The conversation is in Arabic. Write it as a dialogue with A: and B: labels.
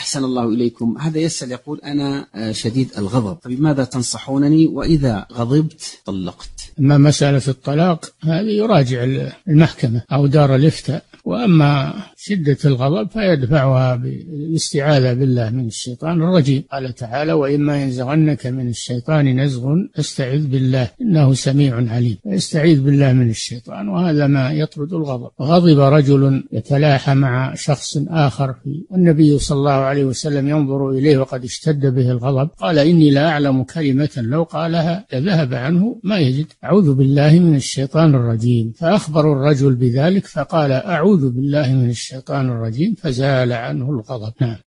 A: أحسن الله إليكم. هذا يسأل يقول أنا شديد الغضب، فبماذا تنصحونني وإذا غضبت طلقت؟
B: أما مسألة الطلاق هذه يراجع المحكمة أو دار الإفتاء، وأما شدة الغضب فيدفعها بالاستعاذة بالله من الشيطان الرجيم. قال تعالى: وإما ينزغنك من الشيطان نزغ فاستعذ بالله إنه سميع عليم. فاستعيذ بالله من الشيطان، وهذا ما يطرد الغضب. غضب رجل يتلاحى مع شخص آخر والنبي صلى الله عليه وسلم ينظر إليه وقد اشتد به الغضب، قال: إني لا أعلم كلمة لو قالها لذهب عنه ما يجد. أعوذ بالله من الشيطان الرجيم. فأخبر الرجل بذلك فقال: أعوذ بالله من الشيطان الرجيم، فزال عنه الغضب. نعم.